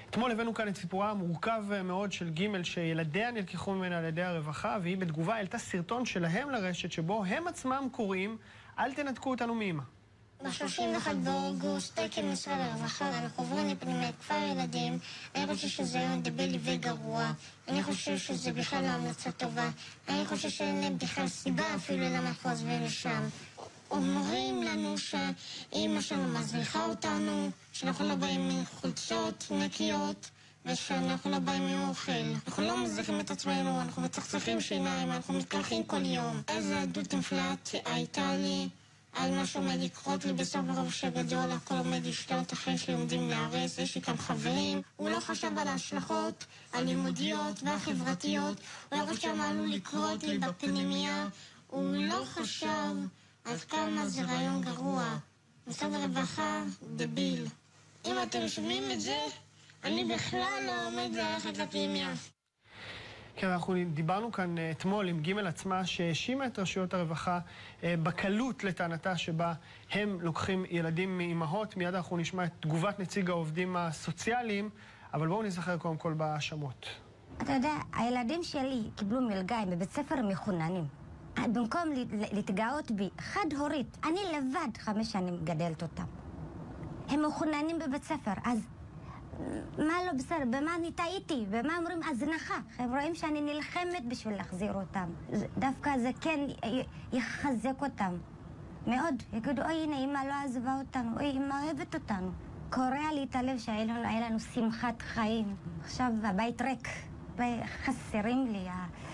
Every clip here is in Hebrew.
אתמול הבאנו כאן את סיפורה המורכב מאוד של ג' שילדיה נלקחו ממנה על ידי הרווחה, והיא בתגובה העלתה סרטון שלהם לרשת שבו הם עצמם קוראים אל תנתקו אותנו מאמא. ב-31 באוגוסט, תקן משרד הרווחה, אנחנו עוברים לפנימיית כפר ילדים. אני חושב שזה היום דבילי וגרוע. אני חושב שזה בכלל לא המלצה טובה. אני חושב שאין להם בכלל סיבה אפילו למה אנחנו עוזבים לשם. אומרים לנו שאמא שלנו מזריחה אותנו, שאנחנו לא באים מחולצות נקיות, ושאנחנו לא באים מאוכל. אנחנו לא מזריחים את עצמנו, אנחנו מצחצחים שיניים, אנחנו מתקלחים כל יום. איזה עדות נפלאת הייתה לי על מה שעומד לקרות לי בסוף הרובש הגדול, הכל עומד לשתות, החיים שלי עומדים להרס, יש לי כאן חברים. הוא לא חשב על ההשלכות הלימודיות והחברתיות, הוא לא חשב מה עלול לקרות לי בפנימיה, הוא לא חשב עד כמה זה רעיון גרוע. משרד הרווחה דביל. אם אתם שומעים את זה, אני בכלל לא עומד ללכת לפנימיה. כן, אנחנו דיברנו כאן אתמול עם ג' עצמה שהאשימה את רשויות הרווחה בקלות לטענתה שבה הם לוקחים ילדים מאימהות. מיד אנחנו נשמע את תגובת נציג העובדים הסוציאליים, אבל בואו נזכר קודם כל בהאשמות. אתה יודע, הילדים שלי קיבלו מלגה, הם בבית ספר מחוננים. במקום להתגאות בי, חד הורית, אני לבד 5 שנים גדלת אותם. הם מחוננים בבית ספר, אז מה לא בסדר? במה אני טעיתי? במה אומרים הזנחה? הם רואים שאני נלחמת בשביל להחזיר אותם. דווקא זה כן יחזק אותם. מאוד. יגידו, אוי, הנה, אמא לא עזבה אותנו. אוי, אמא אוהבת אותנו. קורע לי את הלב שהיה לנו שמחת חיים. עכשיו הבית ריק. חסרים לי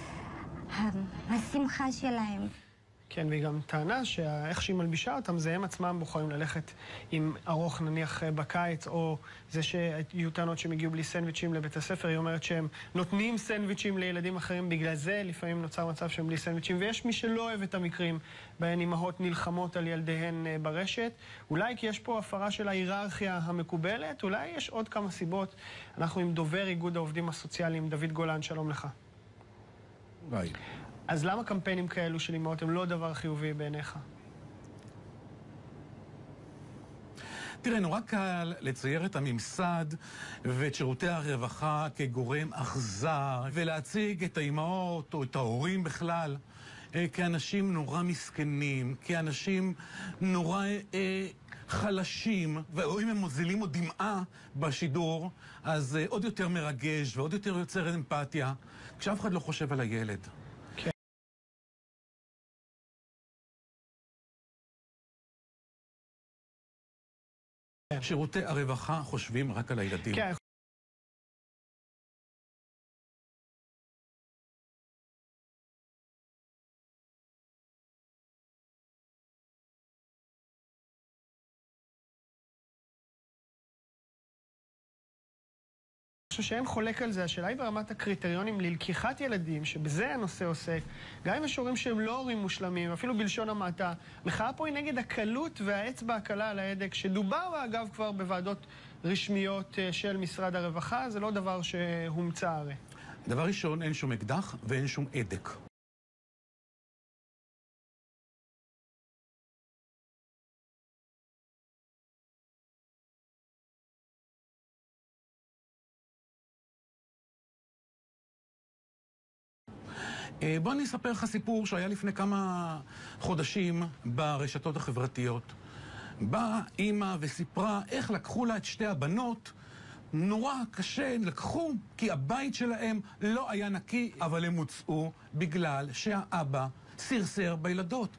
השמחה שלהם. כן, והיא גם טענה שאיך שהיא מלבישה אותם, זה הם עצמם בוחרים ללכת עם ארוך נניח בקיץ, או זה שיהיו טענות שהם הגיעו בלי סנדוויצ'ים לבית הספר. היא אומרת שהם נותנים סנדוויצ'ים לילדים אחרים, בגלל זה לפעמים נוצר מצב שהם בלי סנדוויצ'ים, ויש מי שלא אוהב את המקרים בהן אמהות נלחמות על ילדיהן ברשת. אולי כי יש פה הפרה של ההיררכיה המקובלת, אולי יש עוד כמה סיבות. אנחנו עם דובר איגוד העובדים הסוציאליים, דוד גולן, שלום לך. ביי. אז למה קמפיינים כאלו של אמהות הם לא דבר חיובי בעיניך? תראה, נורא קל לצייר את הממסד ואת שירותי הרווחה כגורם אכזר, ולהציג את האמהות או את ההורים בכלל כאנשים נורא מסכנים, כאנשים נורא חלשים, ואו אם הם מוזילים או דמעה בשידור, אז עוד יותר מרגש ועוד יותר יוצר אמפתיה, כשאף אחד לא חושב על הילד. שירותי הרווחה חושבים רק על הילדים. כן. שאין חולק על זה, השאלה היא ברמת הקריטריונים ללקיחת ילדים, שבזה הנושא עוסק, גם אם יש הורים שהם לא הורים מושלמים, אפילו בלשון המעטה. המחאה פה היא נגד הקלות והאצבע הקלה על ההדק, שדובר אגב כבר בוועדות רשמיות של משרד הרווחה, זה לא דבר שהומצא הרי. דבר ראשון, אין שום אקדח ואין שום הדק. בוא אני אספר לך סיפור שהיה לפני כמה חודשים ברשתות החברתיות. באה אמא וסיפרה איך לקחו לה את 2 הבנות, נורא קשה, לקחו כי הבית שלהם לא היה נקי, אבל הם הוצאו בגלל שהאבא סרסר בילדות.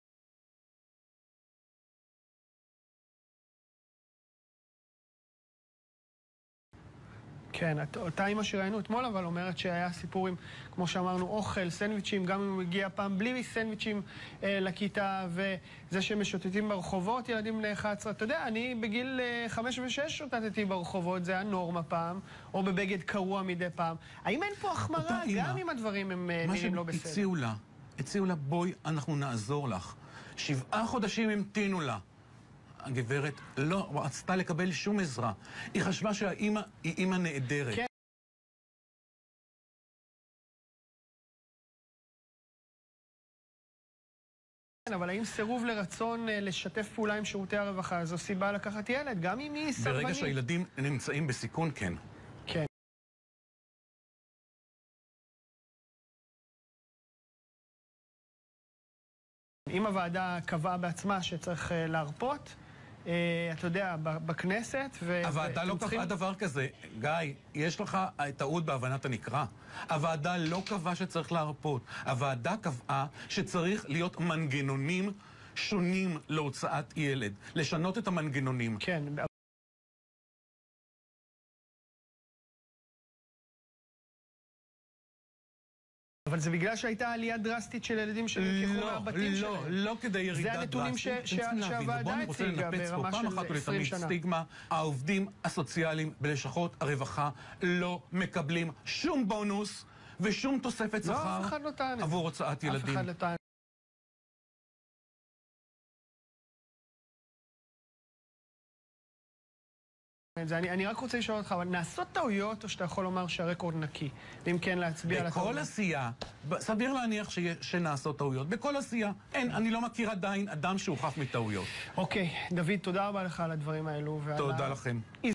כן, אותה אמא שראינו אתמול אבל אומרת שהיה סיפורים, כמו שאמרנו, אוכל, סנדוויצ'ים, גם אם הוא הגיע פעם בלי סנדוויצ'ים לכיתה, וזה שהם משוטטים ברחובות, ילדים בני 11. אתה יודע, אני בגיל 5 ו-6 שוטטתי ברחובות, זה היה נורמה פעם, או בבגד קרוע מדי פעם. האם אין פה החמרה, גם אם הדברים הם נראים לא בסדר? מה הציעו לה, בואי, אנחנו נעזור לך. 7 חודשים המתינו לה. הגברת לא רצתה לקבל שום עזרה. היא חשבה שהאימא היא אימא נהדרת. כן. אבל האם סירוב לרצון לשתף פעולה עם שירותי הרווחה זו סיבה לקחת ילד, גם אם היא סרבנית? ברגע שהילדים נמצאים בסיכון, כן. אם הוועדה קבעה בעצמה שצריך להרפות, אתה יודע, בכנסת, הוועדה לא קבעה דבר כזה. גיא, יש לך טעות בהבנת הנקרא. הוועדה לא קבעה שצריך להרפות. הוועדה קבעה שצריך להיות מנגנונים שונים להוצאת ילד. לשנות את המנגנונים. כן. אבל זה בגלל שהייתה עלייה דרסטית של ילדים שנלקחו מהבתים שלהם. לא כדי ירידה דרסטית. זה הנתונים שהוועדה הציגה ברמה של 20 שנה. סטיגמה, העובדים הסוציאליים בלשכות הרווחה לא מקבלים שום בונוס ושום תוספת שכר עבור הוצאת ילדים. אף אחד לא טען. אני רק רוצה לשאול אותך, אבל נעשות טעויות או שאתה יכול לומר שהרקורד נקי? ואם כן, להצביע על הטעויות? בכל עשייה, סביר להניח שנעשות טעויות. בכל עשייה, אני לא מכיר עדיין אדם שהוא חף מטעויות. אוקיי, דוד, תודה רבה לך על הדברים האלו. תודה לכם.